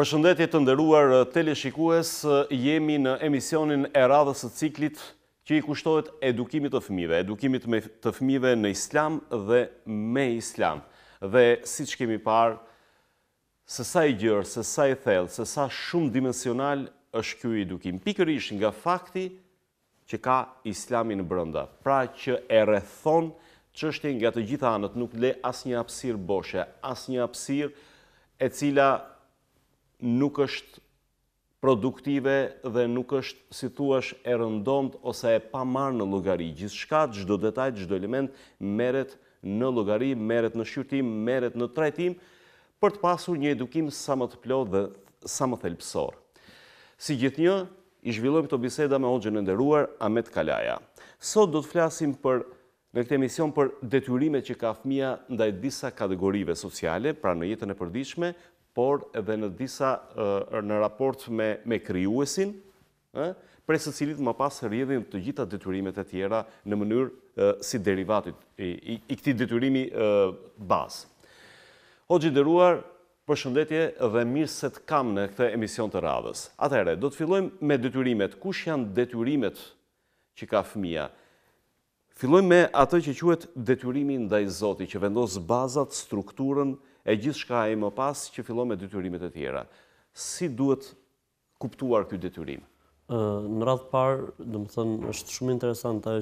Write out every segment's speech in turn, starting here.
Përshëndetje të nderuar teleshikues, jemi në emisionin e radhës së ciklit që i kushtohet edukimit të fëmijëve, të fëmijëve në islam dhe me islam. Dhe siç kemi parë, se sa i gjerë, se sa i thellë, se sa shumë dimensional është ky edukim. Pikërisht nga fakti që ka islamin brenda, pra që e rrethon çështjen nga të gjitha anët, nuk le asnjë hapësirë boshe, asnjë hapësirë e cila nuk është produktive dhe nuk është, si thuash, e rëndomt ose e pa marrë në llogari. Gjithçka, çdo detaj, çdo element merret në llogari, merret në shqyrtim, merret në trajtim për të pasur një edukim sa më të plotë dhe sa më thelbësor. Si gjithnjë, i zhvillojmë këto biseda me hoxhën e nderuar Ahmet Kalaja. Sot do të flasim në këtë emision për detyrimet që ka fëmia ndaj disa kategorive sociale, pra në jetën e përditshme, por edhe në raport me krijuesin, prej së cilit më pas rrjedhin të gjitha detyrimet e tjera në mënyrë si derivatit i këtij detyrimi bazë. Hoxhë i nderuar, përshëndetje dhe mirë se të kam në këtë emision të radhës. Atëherë, do të fillojmë me detyrimet. Kush janë detyrimet që ka fëmia? Fillojmë me atë që quhet detyrimi ndaj Zotit, që vendos bazat, strukturën e gjithçka e më pas që fillon me detyrimet e tjera. Si duhet kuptuar ky detyrim? Në radhë parë, domethënë është shumë interesante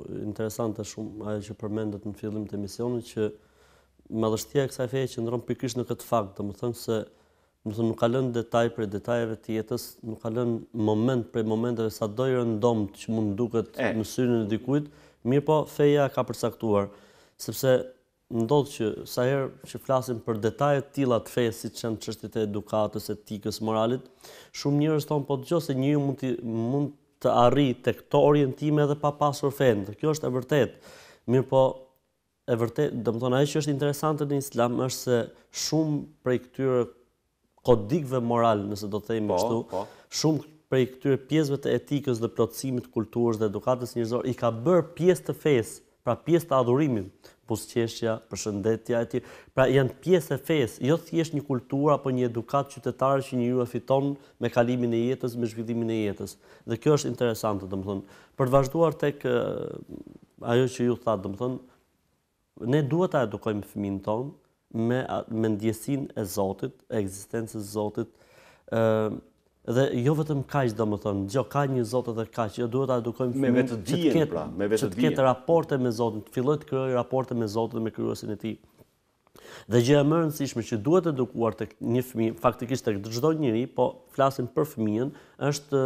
ajo që përmendet në fillim të emisionit, që madhështia e kësaj feje qëndron pikërisht në këtë fakt, domethënë se nuk ka lënë detaj për detajeve të jetës, nuk ka lënë moment për momenteve sado i rëndomt që mund duket në syrin e dikujt, mirë po feja ka përcaktuar, sepse ndodh që sa herë që flasim për detaje të tilla të fesë, siç janë çështjet e edukatës, etikës, moralit, shumë njerëz thonë po dëgjoj se njeriu mund të arrijë tek këto orientime edhe pa pasur fen. Kjo është e vërtetë. Mirë po, e vërtetë, domethënë ajo që është interesante në Islam është se shumë prej këtyre kodikëve moral, nëse do të themi kështu, shumë prej këtyre pjesëve të etikës dhe plotësimit të kulturës dhe edukatës njerëzore i ka bërë pjesë të fesë, pra pjesë të adhurimit, buzëqeshja, përshëndetja e tjerë. Pra janë pjesë e fesë, jo thjesht një kulturë apo një edukat qytetare që njeriu e fiton me kalimin e jetës, me zhvillimin e jetës. Dhe kjo është interesante, domethënë. Për të vazhduar tek ajo që ju thatë, domethënë, ne duhet ta edukojmë fëmin tonë me ndjesinë e Zotit, e ekzistencës së Zotit, dhe jo vetëm kaq, domethënë, ka një Zot edhe kaq, jo duhet ta edukojmë fëmin që të ketë raporte me Zotin, të fillojë të krijojë raporte me Zotin dhe me krijuesin e tij. Dhe gjëja më e rëndësishme që duhet edukuar tek një fëmijë, faktikisht tek çdo njeri, po flasim për fëmijën, është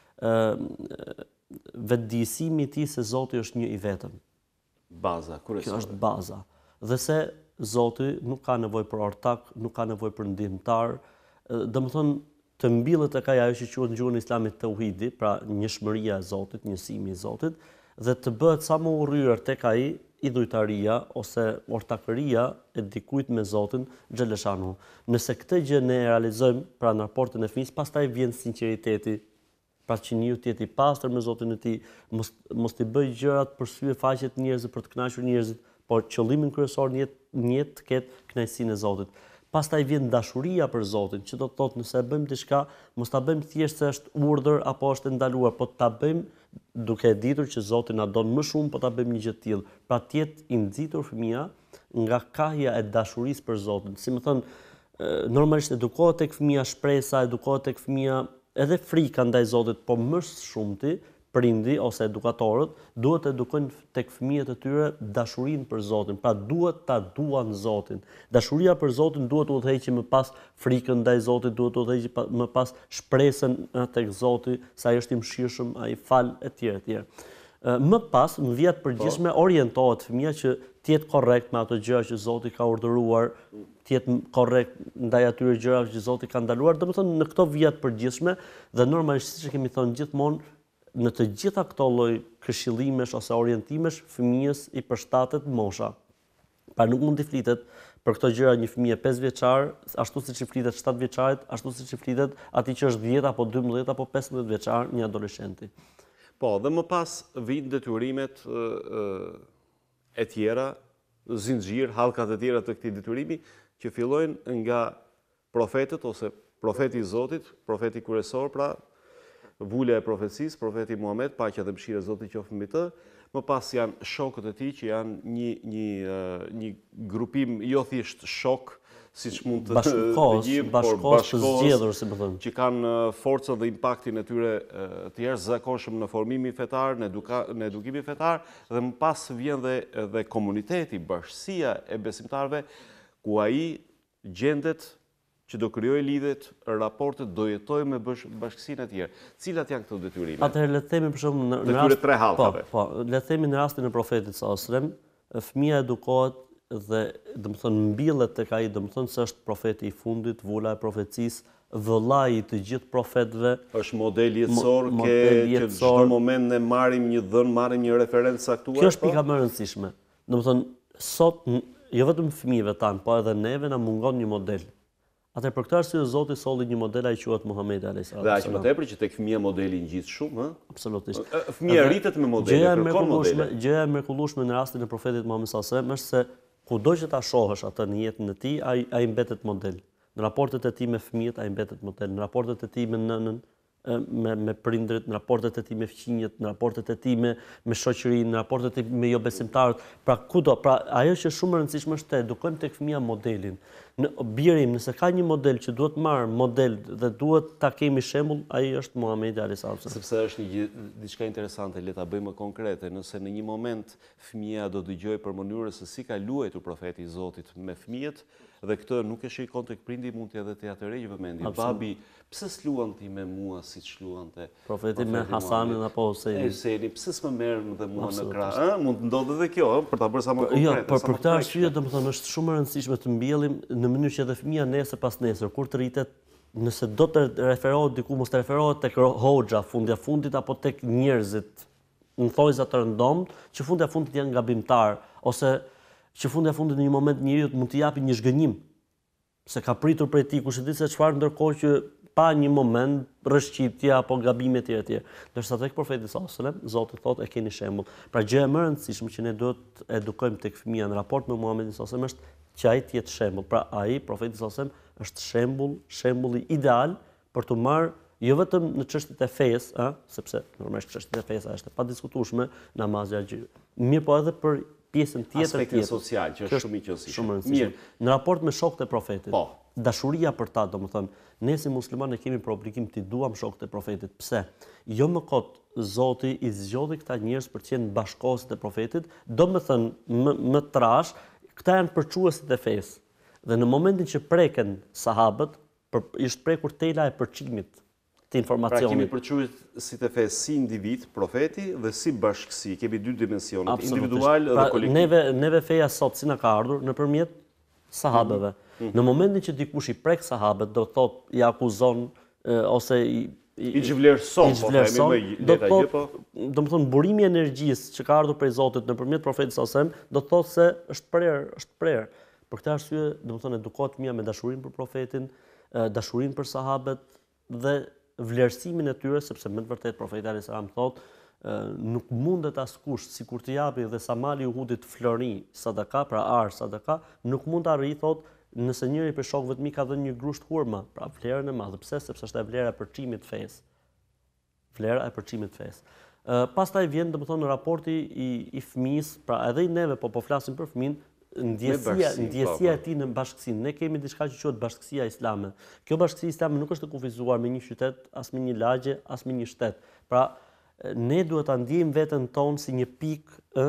vetëdijësimi i tij se Zoti është një i vetëm. Baza kryesore. Kjo është baza. Dhe se Zoti nuk ka nevojë për ortak, nuk ka nevojë për ndihmëtar, domethënë të mbillet tek ajo që quhet në gjuhën islamit tauhidi, pra njëshmëria e Zotit, njësimi i Zotit, dhe të bëhet sa më urryer tek ai idhujtaria ose ortakëria e dikujt me Zotin xhaleshanu. Nëse këtë gjë ne e realizojmë pra në raportin e fëmijës, pastaj vjen sinqeriteti, pra që njeriu të jetë i pastër me Zotin e tij, mos të bëjë gjërat për sy e faqe të njerëzve, për të kënaqur njerëzit, por qëllimin kryesor në jetë të ketë kënaqësinë e Zotit. Pastaj vjen dashuria për Zotin, që do të thotë nëse e bëjmë diçka, mos ta bëjmë thjesht se është urdhër apo është e ndaluar, po ta bëjmë duke e ditur që Zoti na don më shumë, po ta bëjmë një gjë të tillë. Pra të jetë i nxitur fëmia nga kahja e dashurisë për Zotin. Si më thon, normalisht edukohet tek fëmia shpresa, edukohet tek fëmia edhe frika ndaj Zotit, po më shumti prindi ose edukatorët duhet të edukojnë tek fëmijët e tyre dashurinë për Zotin, pra duhet ta duan Zotin. Dashuria për Zotin duhet të udhëheqë më pas frikën ndaj Zotit, duhet të udhëheqë më pas shpresën tek Zoti, se ai është i mëshirshëm, ai fal etj etj. Më pas, në vijat përgjithshme orientohet fëmia që të jetë korrekt me ato gjëra që Zoti ka urdhëruar, të jetë korrekt ndaj atyre gjërave që Zoti ka ndaluar, domethënë në këto vijat përgjithshme dhe normalisht siç kemi thënë gjithmonë, në të gjitha këto lloj këshillimesh ose orientimesh, fëmijës i përshtatet mosha. Pra nuk mund të flitet për këto gjëra një fëmijë 5 vjeçar, ashtu siç i flitet 7 vjeçarit, ashtu siç i flitet atij që është 10 apo 12 apo 15 vjeçar, një adoleshenti. Po, dhe më pas vijnë detyrimet e tjera, zinxhir, hallkat e tjera të këtij detyrimi që fillojnë nga profetët ose profeti i Zotit, profeti kryesor, pra vulja e profecisë, profeti Muhamet, paqja dhe mëshira e Zotit qoftë mbi të, më pas janë shokët e tij që janë një grupim jo thjesht shok, siç mund të gjejmë, por bashkëkohës, si më thënë, që kanë forcën dhe impaktin e tyre të jashtëzakonshëm në formimin fetar, në edukimin fetar, dhe më pas vjen dhe komuniteti, bashkësia e besimtarëve, ku ai gjendet që do krijojë lidhjet, raportet, do jetojë me bashkësinë e tjerë. Cilat janë këto detyrime? Atëherë le të themi për shembull në rast tre hallkave. Po, le të themi në rastin e profetit sallallahu alajhi wasallam, fëmia edukohet dhe domethënë mbillet tek ai, domethënë se është profeti i fundit, vula e profecisë, vëllai i të gjithë profetëve. Është model jetësor që çdo moment ne marrim një dhën, marrim një referencë saktuar. Kjo është pika më e rëndësishme. Domethënë sot jo vetëm fëmijëve tan, po edhe neve na mungon një model. Atëherë për këtë arsye Zoti solli një model ai quhet Muhamedi alayhis salam. Dhe aq më tepër që tek fëmia modeli ngjitet shumë, ë? Absolutisht. Fëmia rritet me modele, kërkon modele. Gjëja e mrekullueshme në rastin e profetit Muhammed sallallahu alajhi wasallam është se kudo që ta shohësh atë në jetën e tij, ai mbetet model. Në raportet e tij me fëmijët ai mbetet model, në raportet e tij me nënën, me prindrit, në raportet e tij me fëmijët, në raportet e tij me shoqërinë, në raportet e tij me jo besimtarët, pra kudo, pra ajo që është shumë e rëndësishme është të edukojmë tek fëmia modelin. Në birim, nëse ka një model që duhet marrë model dhe duhet ta kemi shembull, ai është Muhamedi alayhis salam. Sepse është diçka interesante, le ta bëjmë konkrete. Nëse në një moment fëmia do dëgjojë për mënyrën se si ka luajtur profeti i Zotit me fëmijët, dhe këtë nuk e shikon tek prindi, mund të edhe të ja tërheqë vëmendjen. Babi, pse s'luan ti me mua siç luante profeti me Hasanin apo Huseinin? Pse s'më merr dhe mua në krah? Mund të ndodhë edhe kjo, për ta bërë sa më konkrete. Jo, por për këtë arsye domethënë është shumë e rëndësishme të mbjellim në mënyrë që edhe fëmia nesër pas nesër kur të rritet, nëse do të referohet diku, mos të referohet tek hoxha fundja fundit apo tek njerëzit në thojza të rëndomt, që fundja fundit janë gabimtar, ose që fundja fundit në një moment njeriu mund të japi një zhgënjim se ka pritur prej tij kush e di se çfarë, ndërkohë që pa një moment rrëshqitje apo gabime të tjera. Ndërsa tek profeti sallallahu alajhi wasallam Zoti thotë e keni shembull. Pra gjëja më e rëndësishme që ne duhet të edukojmë tek fëmia në raport me Muhamedit sallallahu alajhi wasallam është që ai të jetë shembull. Pra ai profeti sallallahu alajhi wasallam është shembulli ideal për të marrë jo vetëm në çështjet e fesë, sepse normalisht çështjet e fesë është e padiskutueshme, namazi, haxhi. Mirë, po edhe për pjesën tjetër aspektin social që është shumë i rëndësishëm. Mirë, në raport me shokët e profetit. Po. Dashuria për ta, domethënë, ne si muslimanë kemi për obligim të duam shokët e profetit. Pse? Jo më kot Zoti i zgjodhi këta njerëz për të qenë bashkëkohësit e profetit, domethënë më trash, këta janë përçuesit e fesë. Dhe në momentin që preken sahabët, ishte prekur tela e përçimit të informacionit. Pra kemi përçuesit e fesë si individ, profeti, dhe si bashkësi. Kemi dy dimensionet, individual dhe kolektiv. Neve feja sot si na ka ardhur nëpërmjet sahabëve. Në momentin që dikush i prek sahabët, do thotë i akuzon ose i zhvlerëson, po themi më lehtë gjë, po. Domethënë burimi i energjisë që ka ardhur prej Zotit nëpërmjet profetit sallallahu alajhi wasallam, do thotë se është prerë. Për këtë arsye, domethënë edukohet fëmia me dashurinë për profetin, dashurinë për sahabët dhe vlerësimin e tyre, sepse me të vërtetë profeti alayhis salam thotë, nuk mundet askush sikur të japi dhe sa mali i Uhudit flori sadaka, pra ar sadaka, nuk mund të arrijë thotë nëse njëri prej shokëve të mi ka dhënë një grusht hurma, pra vlerën e madhe. Pse? Sepse është e vlera e përçimit të fesë. Vlera e përçimit të fesë. Pastaj vjen domethënë raporti i fëmisë, pra edhe i neve, po flasim për fëmin, ndjesia e tij në bashkësinë. Ne kemi diçka që quhet bashkësia islame. Kjo bashkësi islame nuk është e kufizuar me një qytet, as me një lagje, as me një shtet. Pra ne duhet ta ndjejmë veten tonë si një pikë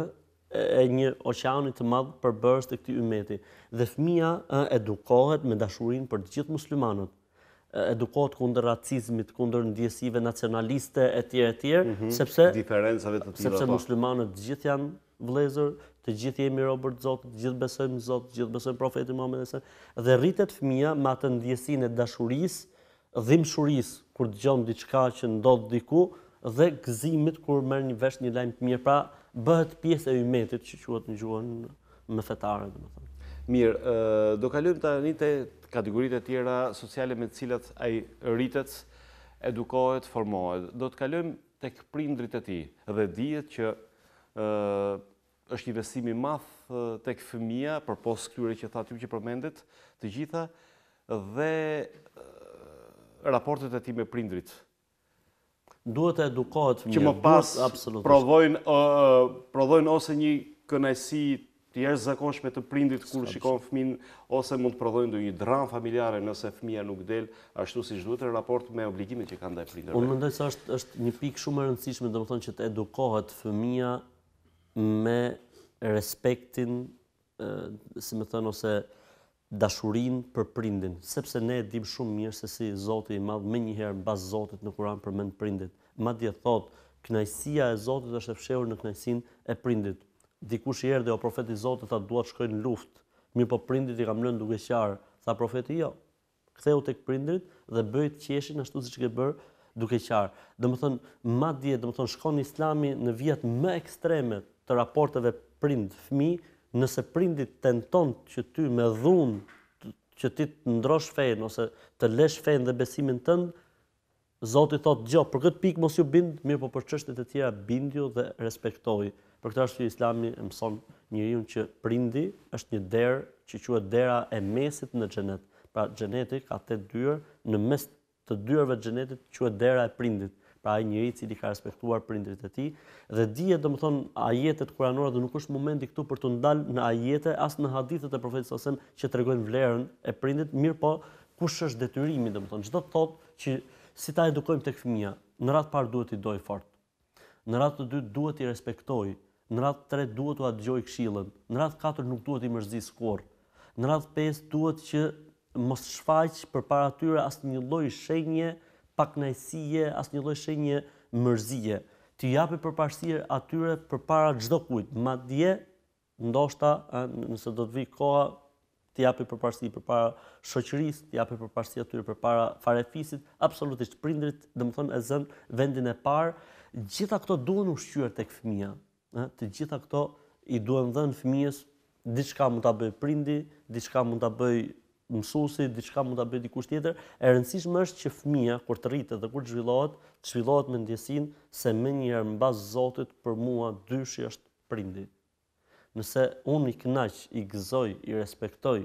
e një oqeani të madh përbërës të këtij ummeti. Dhe fëmia edukohet me dashurinë për të gjithë muslimanët. Edukohet kundër racizmit, kundër ndjesive nacionaliste etj, sepse diferencave të tilla. Sepse muslimanët të gjithë janë vëllezër, të gjithë jemi robër të Zotit, të gjithë besojmë në Zot, të gjithë besojmë profetin Muhammed sallallahu alaihi wasallam, dhe rritet fëmia me atë ndjesinë e dashurisë, dhimbshurisë kur dëgjon diçka që ndodh diku dhe gëzimit kur merr një vesh një lajm të mirë. Pra bëhet pjesë e ummetit që quhet në gjuhën më fetare, domethënë. Mirë, do kalojmë tani te kategoritë e tjera sociale me të cilat ai rritet, edukohet, formohet. Do të kalojmë tek prindrit e tij dhe dihet që është një investim i madh tek fëmia përpos këtyre që thatë ju që përmendet, të gjitha, dhe raportet e tij me prindrit? Duhet të edukohet fëmia. Që më pas absolutisht prodhojnë ose një kënaqësi të jashtëzakonshme të prindit kur shikon fëmin, ose mund të prodhojnë ndonjë dramë familjare nëse fëmia nuk del ashtu siç duhet në raport me obligimet që kanë ndaj prindërve. Unë mendoj se është një pikë shumë e rëndësishme, domethënë që të edukohet fëmia me respektin, si më thënë, ose dashurinë për prindin, sepse ne e dim shumë mirë se si Zoti i Madh menjëherë mbas Zotit në Kur'an përmend prindit. Madje thotë, kënaqësia e Zotit është e fshehur në kënaqësinë e prindit. Dikush i erdhi o profeti i Zotit, tha dua të shkoj në luftë. Mirë, po prindit i kam lënë duke qarë. Tha profeti, jo. Ktheu tek prindrit dhe bëj të qeshin ashtu siç ke bërë duke qarë. Domethënë, madje shkon Islami në vijat më ekstreme të raporteve prind-fëmijë. Nëse prindit tenton që ty me dhunë që ti të ndrosh fenë ose të lesh fenë dhe besimin tënd, Zoti thotë, "Gjë, për këtë pikë mos ju bind, mirë, po për çështjet e tjera bindju dhe respektoj." Për këtë arsye Islami mëson njeriu që prindi është një derë që quhet dera e mesit në xhenet. Pra xheneti ka 8 dyrë, në mes të dyrëve të xhenetit quhet dera e prindit. Pra ai njeriu i cili ka respektuar prindrit e tij dhe dihet domethënë ajetet kuranore, dhe nuk është momenti këtu për të ndalë në ajete as në hadithet e profetit sallallahu alajhi wasallam që tregojnë vlerën e prindit, mirë po kush është detyrimi domethënë. Çdo të thotë që si ta edukojmë tek fëmia, në radhë parë duhet i doj fort. Në radhë të dytë duhet i respektoj, në radhë të tretë duhet t'u dëgjoj këshillën, në radhë katër nuk duhet i mërzis kurrë. Në radhë 5 duhet që mos shfaq përpara tyre asnjë lloj shenje pakënaqësie, asnjë lloj shenje mërzie. Ti japi përparësi atyre përpara çdo kujt. Madje ndoshta nëse do të vi koha, ti japi përparësi përpara shoqërisë, ti japi përparësi atyre përpara farefisit, absolutisht prindrit, domethënë e zën vendin e parë. Gjitha këto duhen ushqyer tek fëmia, të gjitha këto i duhen dhënë fëmijës, diçka mund ta bëj prindi, diçka mund ta bëj mësuesi, diçka mund ta bëj dikush tjetër. E rëndësishme është që fëmia kur të rritet dhe kur të zhvillohet me ndjesinë se menjëherë mbas Zotit për mua dyshi është prindi. Nëse unë i kënaq, i gëzoj, i respektoj,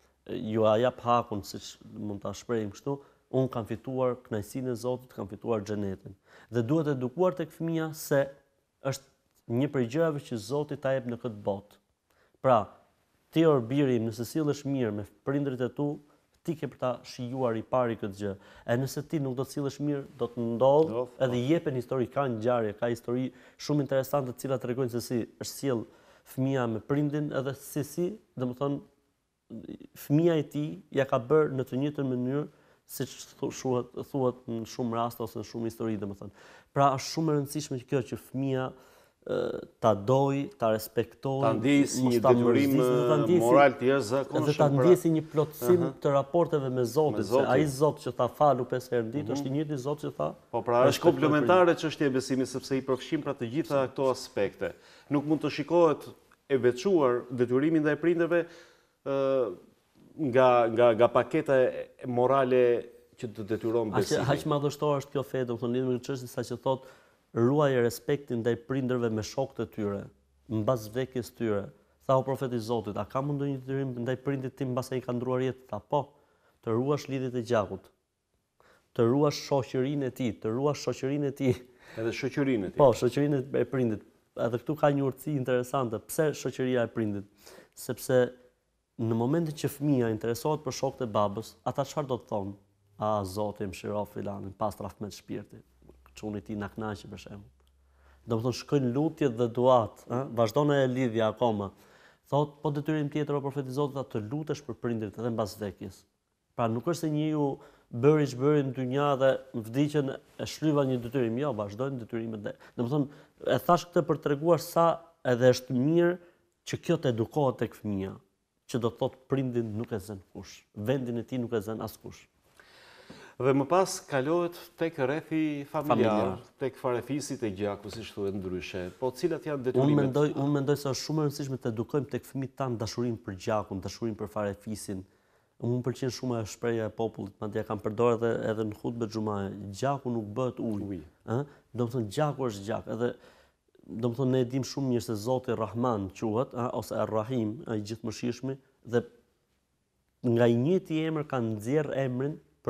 ju a jap hakun siç mund ta shprehim kështu, unë kam fituar kënaqësinë e Zotit, kam fituar xhenetin. Dhe duhet edukuar tek fëmia se është një prej gjërave që Zoti ta jep në këtë botë. Pra, ti biri, nëse sillesh mirë me prindrit e tu, ti ke për ta shijuar i pari këtë gjë. E nëse ti nuk do të sillesh mirë, do të ndodh, edhe jepen histori, ka ngjarje, ka histori shumë interesante të cilat tregojnë se si është sjell fëmia me prindin, edhe si, domethënë fëmia e tij ja ka bërë në të njëjtën mënyrë siç thuhet në shumë raste ose në shumë histori, domethënë. Pra është shumë e rëndësishme kjo që fëmia ta doj, ta respektoj, ta ndjesi një detyrim moral të jashtëzakonshëm, dhe ta ndjesi një plotësim të raporteve me Zotin, se ai Zot që ta falu 5 herë në ditë është i njëjti Zot që tha. Po pra është komplementare çështja e besimit sepse i përfshin pra të gjitha këto aspekte. Nuk mund të shikohet e veçuar detyrimi ndaj prindërve nga paketa morale që të detyron besimin. Aq madhështore është kjo fe, domethënë lidhur me çështjen saqë thotë ruaje respektin ndaj prindërve me shokët e tyre, mbas vdekjes tyre. Tha o profeti i Zotit, a ka ndonjë detyrim ndaj prindit tim mbas ai ka ndruar jetë? Tha po, të ruash lidhjet e gjakut, të ruash shoqërinë e tij, të ruash shoqërinë e tij. Edhe shoqërinë e tij. Po, shoqërinë e prindit. Edhe këtu ka një urtësi interesante. Pse shoqëria e prindit? Sepse në momentin që fëmia interesohet për shokët e babës, ata çfarë do të thonë? A Zoti më shiro filanin, pas rrafmet shpirti. Çuni ti na kënaqë për shembull. Domethënë shkojnë lutjet dhe duat, vazhdon e lidhja akoma. Thot, po detyrim tjetër o profeti i Zotit të lutesh për prindërit edhe mbas vdekjes. Pra nuk është se njeriu bëri ç'bëri në dynja dhe në vdekjen e shlyva një detyrim, jo, vazhdojnë detyrimet. Domethënë e thash këtë për treguar sa edhe është mirë që kjo të edukohet tek fëmia, që do të thotë prindin nuk e zën kush, vendin e tij nuk e zën askush. Dhe më pas kalohet tek rrethi familjar, tek farefisit e gjakut, siç thuhet ndryshe. Po cilat janë detyrimet? Unë mendoj se është shumë e rëndësishme të edukojmë tek fëmijët tanë dashurinë për gjakun, dashurinë për farefisin. Më pëlqen shumë ajo shprehja e popullit, madje kam përdorur edhe në hutbet xumaje. Gjaku nuk bëhet ujë, domethënë gjaku është gjak. Edhe domethënë ne e dim shumë mirë se Zoti Rahman quhet, ose Ar-Rahim, ai gjithëmëshirshmi, dhe nga i njëjti emër kanë nxjerr emrin për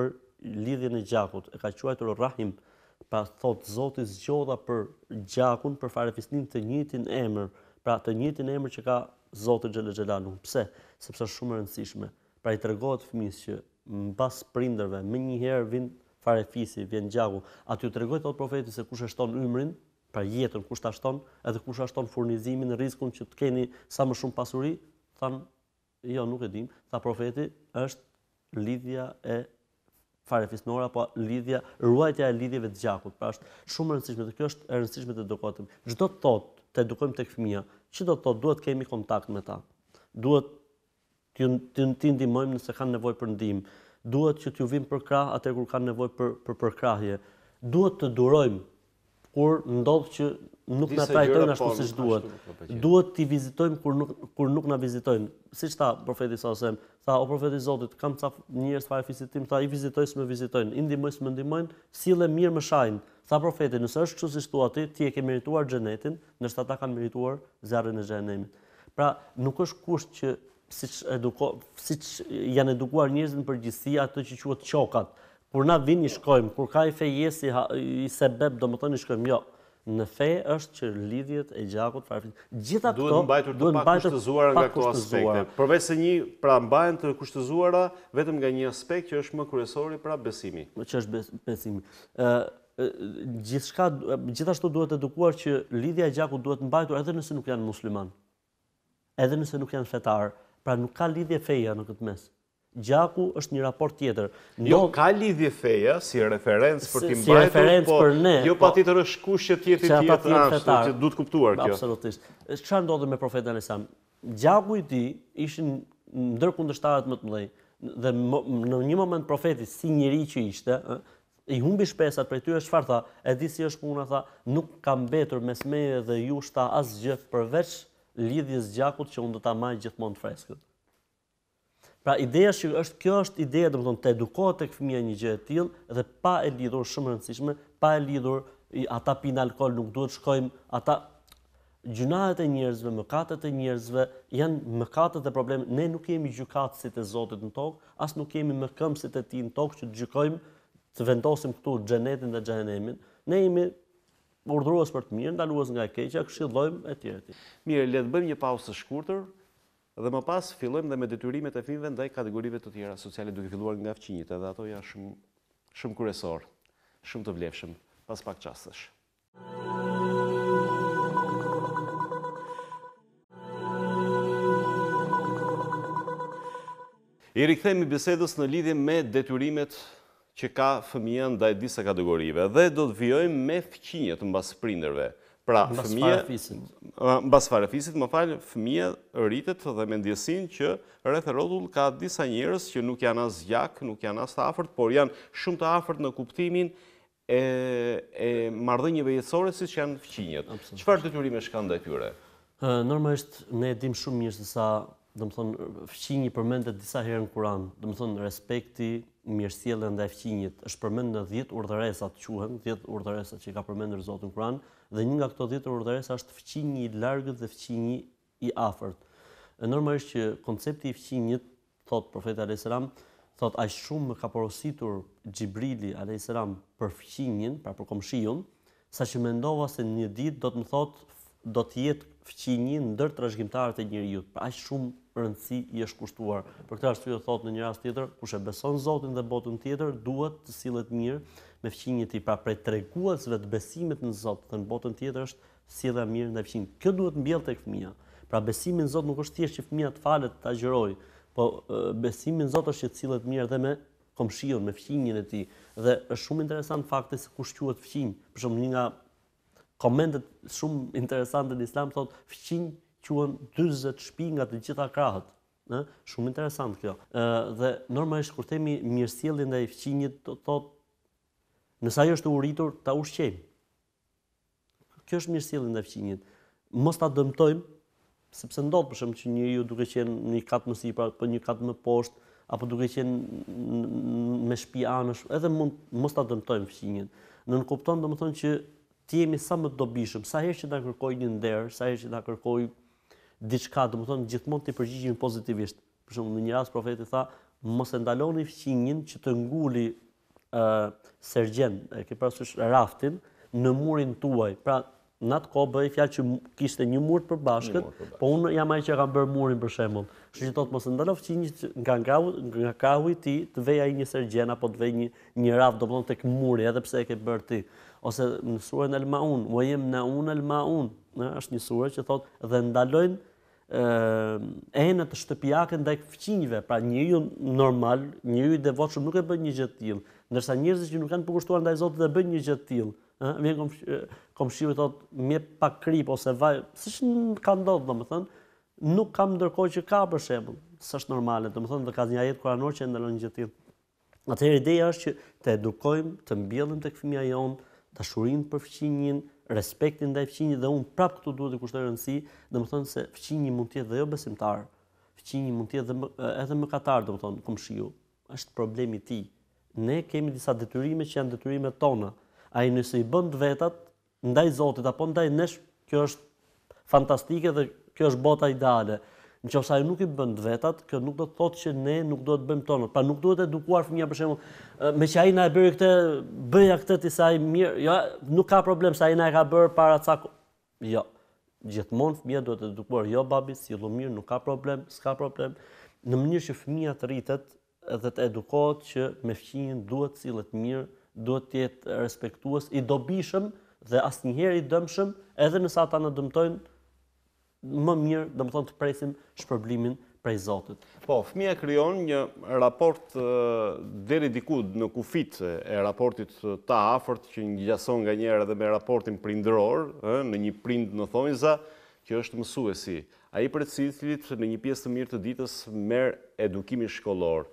lidhjen e gjakut e ka quajtur rahim, pra thot Zoti zgjodha për gjakun, për farefisnin të njëjtin emër, pra të njëjtin emër që ka Zoti xhel xhelalu. Pse? Sepse është shumë e rëndësishme. Pra i tregohet fëmijës që mbas prindërve më një herë vin farefisi, vjen gjaku. Aty u tregoi thot profeti se kush e shton ymrin, pra jetën kush ta shton, edhe kush ta shton furnizimin, rrezikun që të keni sa më shumë pasuri, than jo, nuk e dim. Tha profeti, është lidhja e farefisnore apo ruajtja e lidhjeve të gjakut. Pra është shumë e rëndësishme dhe kjo është e rëndësishme të edukohet. Çdo të thotë të edukojmë tek fëmia, që do të thotë duhet kemi kontakt me ta. Duhet t'ju ndihmojmë nëse kanë nevojë për ndihmë. Duhet që t'ju vim për krah atë kur kanë nevojë për krahje. Duhet të durojmë kur ndodh që nuk na trajtojnë ashtu siç duhet. Duhet t'i vizitojmë kur nuk na vizitojnë. Siç tha profeti sallallahu alajhi wasallam, tha o profeti i Zotit, kam ca njerëz farefisit tim, tha i vizitoj s'më vizitojnë, i ndihmoj s'më ndihmojnë, sille mirë më shajnë. Tha profeti, nëse është kështu siç thua ti e ke merituar xhenetin, ndërsa ata kanë merituar zjarrin e xhenemit. Pra nuk është kusht që siç janë edukuar njerëzit në përgjithësi ato që quhet çokat. Kur na vini shkojmë, kur ka i fejesi i sebeb, domethënë shkojmë, jo. Në fe është që lidhjet e gjakut gjitha këto duhet mbajtur të pakushtëzuara nga këto aspekte. Përveç se pra mbahen të kushtëzuara vetëm nga një aspekt që është më kryesori, pra besimi. Që është besimi. Gjithashtu duhet edukuar që lidhja e gjakut duhet mbajtur edhe nëse nuk janë musliman. Edhe nëse nuk janë fetar, pra nuk ka lidhje feja në këtë mes. Gjaku është një raport tjetër. Jo, ka lidhje feja si referencë për t'i mbajtur, po jo patjetër është kushte tjetër që duhet kuptuar kjo. Absolutisht. Çfarë ndodhi me profetin alayhis salam? Gjaku i tij ishin ndër kundërshtarët më të mëdhenj dhe në një moment profeti si njeri që ishte, i humbi shpresat prej tyre, çfarë tha? E di si është puna, tha, nuk ka mbetur mes meje dhe jush ta asgjë përveç lidhjes gjakut që unë do ta mbaj gjithmonë të freskët. Pra ideja është kjo është ideja, domethënë të edukohet tek fëmia një gjë e tillë dhe pa e lidhur shumë e rëndësishme, pa e lidhur ata pinë alkool, nuk duhet shkojmë ata gjunahet e njerëzve, mëkatet e njerëzve janë mëkatet e problemit. Ne nuk jemi gjykatësit e Zotit në tokë, as nuk jemi mëkëmësit e tij në tokë që të gjykojmë, të vendosim këtu xhenetin dhe xhenemin. Ne jemi urdhërues për të mirë, ndalues nga e keqja, këshillojmë etj. Mirë, le të bëjmë një pauzë të shkurtër. Dhe më pas fillojmë dhe me detyrimet e fëmijëve ndaj kategorive të tjera sociale, duke filluar nga fëmijët, edhe ato janë shumë kryesor, shumë të vlefshëm, pas pak çastesh. I rikthehemi bisedës në lidhje me detyrimet që ka fëmia ndaj disa kategorive dhe do të vijojmë me fëmijët mbas prindërve. Pra, mbas farefisit, fëmia rritet dhe me ndjesinë që rreth rrotull ka disa njerëz që nuk janë as gjak, nuk janë as të afërt, por janë shumë të afërt në kuptimin e marrëdhënieve jetësore siç janë fëmijët. Çfarë detyrimesh kanë ndaj tyre? Normalisht ne e dim shumë mirë se sa, domethënë, fëmijë përmendet disa herë në Kur'an, domethënë respekti, mirësjellja ndaj fëmijët është përmendur në 10 urdhëresa quhen, 10 urdhëresa që ka përmendur Zoti në Kur'an, dhe një nga këto 10 urdhëresa është fëmijë i largët dhe fëmijë i afërt. Normalisht që koncepti i fëmijët, thot profeti alayhis salam, thot aq shumë më ka porositur Xhibrili alayhis salam për fëmijën, pra për komshiun, saqë mendova se një ditë do të më thotë do të jetë fëmijë ndër trashëgimtarët e njeriu. Pra aq shumë rëndësi i është kushtuar. Për këtë arsye thot në një rast tjetër, kush e beson Zotin dhe botën tjetër, duhet të sillet mirë me fëmijët e tij. Pra prej treguesve të besimit në Zot dhe në botën tjetër është sjellja mirë ndaj fëmijës. Kjo duhet mbjell tek fëmia. Pra besimi në Zot nuk është thjesht që fëmia të falet, ta agjërojë, po besimi në Zot është që të sillet mirë edhe me komshiun, me fëmijën e tij. Dhe është shumë interesant fakti se kush quhet fëmijë. Për shembull, një nga komentet shumë interesante në Islam thotë fëmijë quhen 40 shtëpi nga të gjitha krahët. Shumë interesant kjo. Dhe normalisht kur themi mirësjellje ndaj fëmijët, do thotë nëse ajo është uritur, ta ushqejmë. Kjo është mirësjellje ndaj fëmijët. Mos ta dëmtojmë, sepse ndodh për shembull që njeriu duke qenë në një kat më sipër apo një kat më poshtë, apo duke qenë me shtëpi anësh, edhe mund mos ta dëmtojmë fëmijën. Nën kupton domethënë që të jemi sa më të dobishëm, sa herë që ta kërkojë një nder, sa herë që ta kërkojë diçka, domethënë gjithmonë të përgjigjemi pozitivisht. Për shembull, në një rast profeti tha, mos e ndaloni fëmijën që të nguli sergjen, e ke parasysh raftin në murin tuaj. Pra në atë kohë bëj fjalë që kishte një mur të përbashkët, po unë jam ai që kam bërë murin për shembull. Kështu që thotë mos ndalo fëmijët nga krahu i tij të vej ai një sergjen apo të vej një raft, domethënë tek muri, edhe pse e ke bërë ti. Ose në surën El Maun, wa yamnaun el maun, është një sure që thotë dhe ndalojnë enët të shtëpiake ndaj fëmijëve. Pra njeriu normal, njeriu i devotshëm nuk e bën një gjë të tillë, ndërsa njerëzit që nuk kanë të përkushtuar ndaj Zotit dhe bëjnë një gjë të tillë. Vjen komshiu i thotë mje pak krip ose vaj, siç ka ndodhur domethënë, nuk kam ndërkohë që ka për shembull, s'është normale, domethënë dhe ka një ajet kuranor që ndalon një gjë të tillë. Atëherë ideja është që të edukojmë, të mbjellim tek fëmia jon dashurinë për fëmijën, respektin ndaj fëmijës dhe unë prapë këtu duhet të kushtoj rëndësi, domethënë se fëmijë mund të jetë dhe jo besimtar, fëmijë mund të jetë edhe mëkatar, domethënë komshiu, është problemi i tij. Ne kemi disa detyrime që janë detyrimet tona. Ai nëse i bën vetat ndaj Zotit apo ndaj nesh, kjo është fantastike dhe kjo është bota ideale. Nëse ai nuk i bën vetat, kjo nuk do të thotë që ne nuk do të bëjmë tonët. Pra nuk duhet edukuar fëmia për shembull, me që ai na e bëri këtë, bëja këtë ti sa ai mirë, jo, nuk ka problem sa ai na e ka bërë para ca. Jo. Gjithmonë fëmia duhet të edukuar, jo babi, sillu mirë, nuk ka problem, s'ka problem. Në mënyrë që fëmia të rritet dhe të edukohet që me fëmijën duhet sillet mirë, duhet të jetë respektues, i dobishëm dhe asnjëherë i dëmshëm, edhe nëse ata na dëmtojnë, më mirë, domethënë të presim shpërblimin prej Zotit. Po, fëmia krijon një raport deri diku në kufit e raportit të afërt që ngjason nganjëherë edhe me raportin prindëror, në një prind në thonjza që është mësuesi. Ai për të cilit në një pjesë të mirë të ditës merr edukimin shkollor.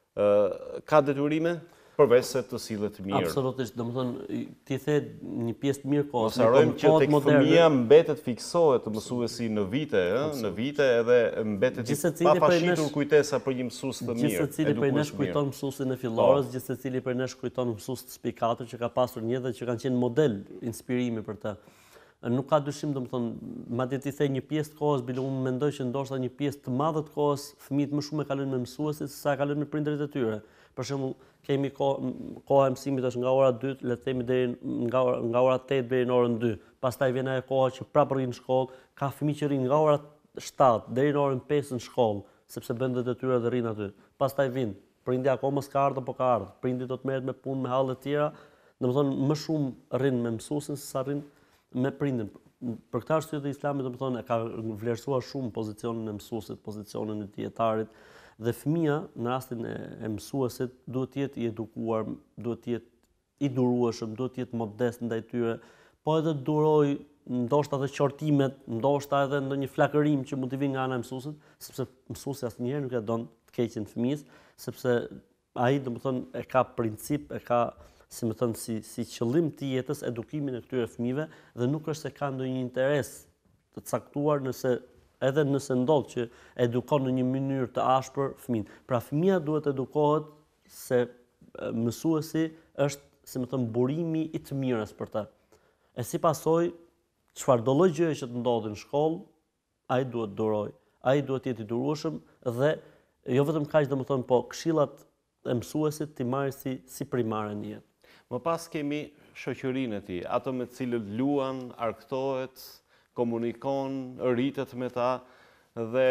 Ka detyrime? Përveç se të sillet mirë. Absolutisht, domethënë ti the një pjesë të mirë kohës. Mos harrojmë që tek fëmia mbetet fiksohet mësuesi në vite, në vite edhe mbetet pa pashitur kujtesa për një mësues të mirë. Gjithsecili prej nesh kujton mësuesin e fillorës, gjithsecili prej nesh kujton mësues të spikatur që ka pasur një dhe që kanë qenë model inspirimi për të. Nuk ka dyshim, domethënë, madje ti the një pjesë të kohës, bile unë mendoj që ndoshta një pjesë të madhe të kohës fëmijët më shumë e kalojnë me mësuesit se sa e kalojnë me prindërit e tyre. Për shembull, kemi koha e mësimit është nga ora 2, le të themi deri nga ora 8 deri në orën 2. Pastaj vjen ajo koha që prapë rrin në shkollë, ka fëmijë që rrin nga ora 7 deri në orën 5 në shkollë, sepse bën detyra dhe rrin aty. Pastaj vin, prindi akoma s'ka ardhur apo ka ardhur. Prindi do të merret me punë, me hallë të tjera, domethënë më shumë rrin me mësuesin se sa rrin me prindin. Për këtë arsye dhe Islami domethënë e ka vlerësuar shumë pozicionin e mësuesit, pozicionin e dietarit. Dhe fëmia në rastin e mësuesit duhet të jetë i edukuar, duhet të jetë i durueshëm, duhet të jetë modest ndaj tyre, po edhe duroj ndoshta edhe qortimet, ndoshta edhe ndonjë flakërim që mund të vinë nga ana e mësuesit, sepse mësuesi asnjëherë nuk e don të keqen fëmijës, sepse ai domethënë e ka princip, e ka si më thënë si qëllim të jetës edukimin e këtyre fëmijëve dhe nuk është se ka ndonjë interes të caktuar edhe nëse ndodh që edukon në një mënyrë të ashpër fëmin. Pra fëmia duhet edukohet se mësuesi është, si më thënë, burimi i të mirës për të. E si pasojë, çfarëdo lloj gjëje që të ndodhin në shkollë, ai duhet duroj, ai duhet të jetë i durueshëm dhe jo vetëm kaq, domethënë, po këshillat e mësuesit ti marrë si primare në jetë. Më pas kemi shoqërinë e tij, ato me të cilët luan, arktohet, komunikon, rritet me ta dhe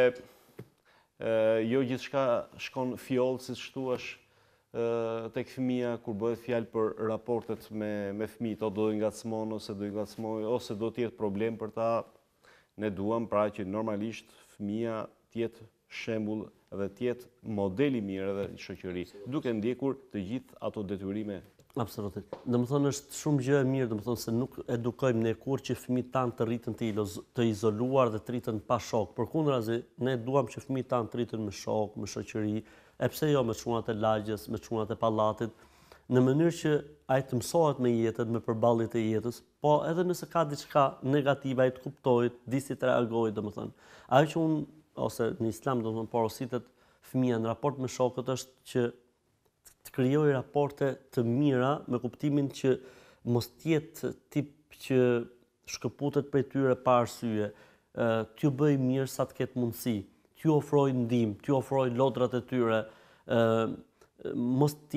jo gjithçka shkon fjollë, siç thuash, tek fëmia kur bëhet fjalë për raportet me fëmijët, o do i ngacmon ose do i ngacmoj ose do të jetë problem për ta. Ne duam pra që normalisht fëmia të jetë shembull dhe të jetë model i mirë edhe në shoqëri, duke ndjekur të gjithë ato detyrime. Absolutisht. Domethënë është shumë gjë e mirë, domethënë se nuk edukojmë ne kur që fëmijët tanë të rriten të izoluar dhe të rriten pa shok. Përkundrazi, ne duam që fëmijët tanë të rriten me shok, me shoqëri, e pse jo me çunat e lagjes, me çunat e pallatit, në mënyrë që ai të mësohet me jetën, me përballjet e jetës, po edhe nëse ka diçka negative ai të kuptojë, di si të reagojë, domethënë. Ajo që unë ose në Islam domethënë porositet fëmia në raport me shokët është që të krijojë raporte të mira me kuptimin që mos të jetë tip që shkëputet prej tyre pa arsye, t'ju bëj mirë sa të ketë mundësi, t'ju ofroj ndihmë, t'ju ofroj lodrat e tyre, mos të jetë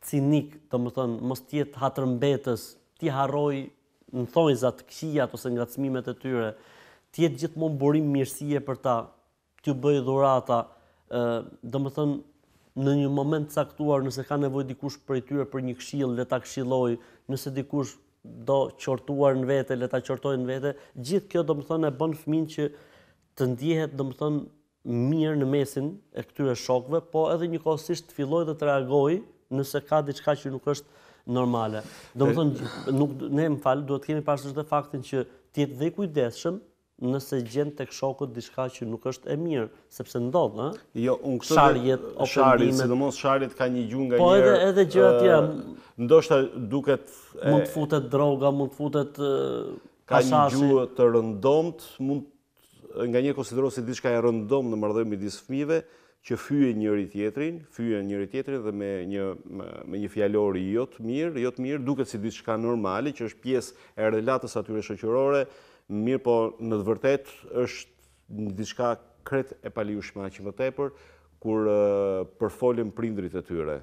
cinik, domethënë mos tjetë hatërmbetës, ti harroj në thonjzat, këqijat ose ngacmimet e tyre, ti jetë gjithmonë burim mirësie për ta, t'ju bëj dhurata, domethënë në një moment caktuar, nëse ka nevojë dikush prej tyre për një këshill, le ta këshilloj, nëse dikush do qortuar në vete, le ta qortojë në vete, gjithë kjo domethënë e bën fëmin që të ndjehet domethënë mirë në mesin e këtyre shokëve, po edhe njëkohësisht të fillojë dhe të reagojë nëse ka diçka që nuk është normale. Domethënë duhet kemi parasysh edhe faktin që të jetë dhe i kujdesshëm nëse gjen tek shokët diçka që nuk është e mirë, sepse ndodh, ëh? Jo, sharjet, ofendimet, sidomos sharjet ka një gjuhë nga po edhe gjëra tjera. Ndoshta duket mund të futet droga, mund të futet ka një gjuhë të rëndomt, nga një konsiderohet si diçka e rëndomt në marrëdhënie midis fëmijëve, që fyen njëri tjetrin dhe me një fjalor jo të mirë, duket si diçka normale, që është pjesë e relatës atyre shoqërore, mirë po në të vërtet është një diçka krejt e paligjshme aq më tepër kur përfolën prindrit e tyre.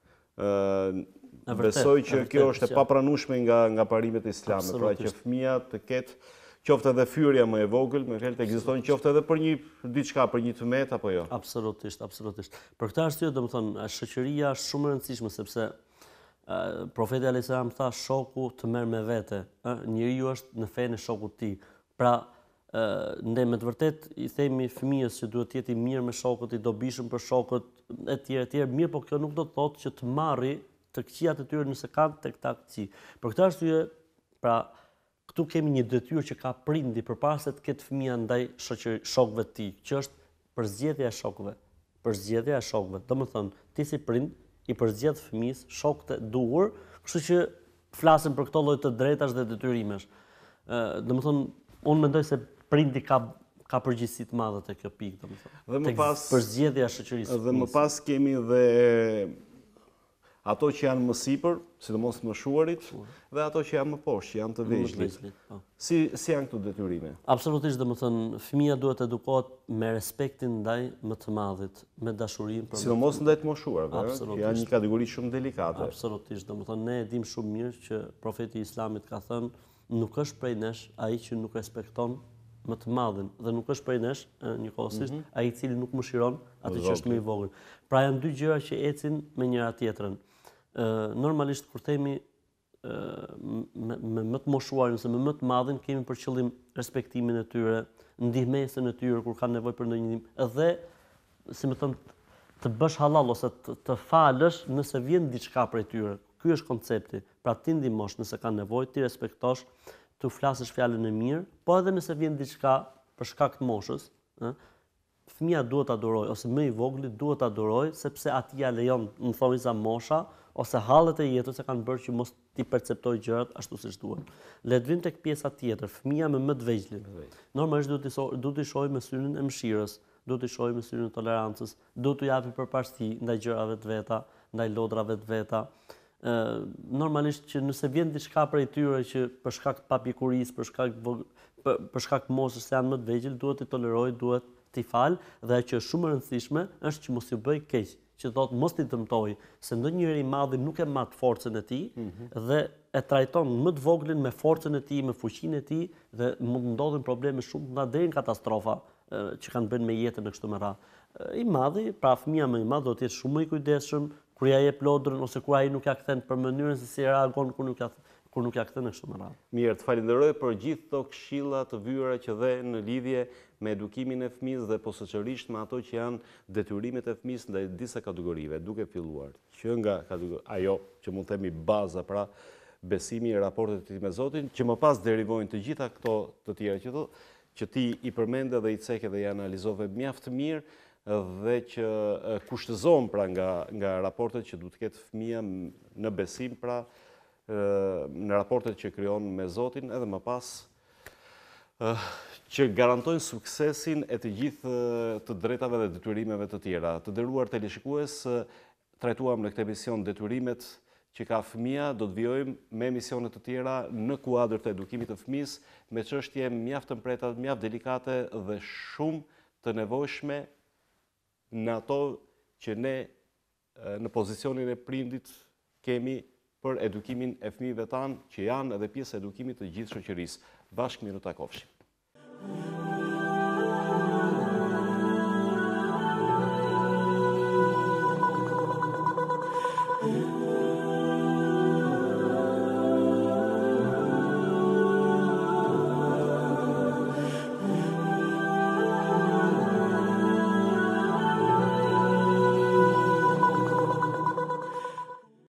Besoj që kjo është e papranueshme nga parimet e Islamit, pra që fëmia të ketë qoftë edhe fyrja më e vogël, më fjalë të ekzistojnë qoftë edhe për një diçka, për një tmet apo jo. Absolutisht. Për këtë arsye, domethënë, shoqëria është shumë e rëndësishme sepse Profeti alayhis salam tha shoku të merr me vete, njeriu është në fenë e shokut të tij. Pra, ne me të vërtet i themi fëmijës që duhet të jetë i mirë me shokët, i dobishëm për shokët etj, mirë, por kjo nuk do të thotë që të marrë të këqijat e tyre nëse kanë tek ta këqij. Për këtë arsye, pra, këtu kemi një detyrë që ka prindi përpara se të ketë fëmia ndaj shokëve të tij, që është përzgjedhja e shokëve. Domethënë, ti si prind i përzgjedh fëmijës shokët e duhur, kështu që flasim për këto lloj të drejtash dhe detyrimesh. Domethënë, unë mendoj se prindi ka përgjegjësi të madhe te kjo pikë, domethënë. Dhe më pas përzgjedhja e shoqërisë. Dhe më pas kemi dhe ato që janë më sipër, sidomos më shuarit, dhe ato që janë më poshtë, që janë të vegjëlit. Si janë këto detyrime? Absolutisht, domethënë, fëmia duhet edukohet me respektin ndaj më të madhit, me dashurinë. Sidomos ndaj të moshuarve, që janë një kategori shumë delikate. Absolutisht, domethënë, ne e dimë shumë mirë që profeti i Islamit ka thënë, nuk është prej nesh ai që nuk respekton më të madhin, dhe nuk është prej nesh njëkohësisht ai i cili nuk mëshiron atë që është më i vogël. Pra janë dy gjëra që ecin me njëra tjetrën. Normalisht kur themi me më të moshuar, nëse me më të madhin, kemi për qëllim respektimin e tyre, ndihmesën e tyre kur kanë nevojë për ndonjë ndihmë, edhe si më thon të bësh halal ose të falësh nëse vjen diçka prej tyre. Ky është koncepti. Pra ti ndihmosh nëse kanë nevojë, ti respektosh, tu flasësh fjalën e mirë, po edhe nëse vjen diçka për shkak të moshës, fëmia duhet ta aduroj ose më i vogël duhet ta aduroj sepse atij ja lejon në thonjza mosha ose hallet e jetës e kanë bërë që mos ti perceptoj gjërat ashtu siç duhet. Le të vim tek pjesa tjetër, fëmia me më të vegjël. Normalisht duhet të shohim me syrin e mëshirës, duhet të shohim me syrin e tolerancës, duhet të japi përparësi ndaj gjërave të veta, ndaj lodrave të veta. Normalisht që nëse vjen diçka prej tyre që për shkak të papikurisë, për shkak të moshës se janë më të vegjël, duhet të toleroj, duhet t'i fal, dhe ajo që është shumë e rëndësishme është që mos i bëj keq, që thotë mos t'i dëmtoj, se ndonjëri i madhi nuk e mat forcën e tij dhe e trajton më të voglin me forcën e tij, me fuqinë e tij dhe mund të ndodhin probleme shumë të mëdha deri në katastrofa që kanë bën me jetën e kështu me radhë. I madhi, pra fëmia më i madh do të jetë shumë i kujdesshëm kur ja jep lodrën ose kur ai nuk ja kthen për mënyrën se si reagon kur nuk ja kthen kështu me radhë. Mirë, të falenderoj për gjithë këto këshilla të vyera që dhe në lidhje me edukimin e fëmijës dhe posaçërisht me ato që janë detyrimet e fëmijës ndaj disa kategorive, duke filluar që nga ajo që mund të themi baza, pra besimi i raportet e tij me Zotin, që më pas derivojnë të gjitha këto të tjera që ti i përmende dhe i ceke dhe i analizove mjaft mirë dhe që kushtëzon pra nga raportet që duhet të ketë fëmia në besim, pra në raportet që krijon me Zotin, edhe më pas që garantojnë suksesin e të gjithë të drejtave dhe detyrimeve të tjera. Të nderuar teleshikues, trajtuam në këtë emision detyrimet që ka fëmia, do të vijojmë me emisione të tjera në kuadër të edukimit të fëmijës me çështje mjaft të mpreta, mjaft delikate dhe shumë të nevojshme në ato që ne në pozicionin e prindit kemi për edukimin e fëmijëve tanë, që janë edhe pjesë e edukimit të gjithë shoqërisë. Bashkë miru takofshim.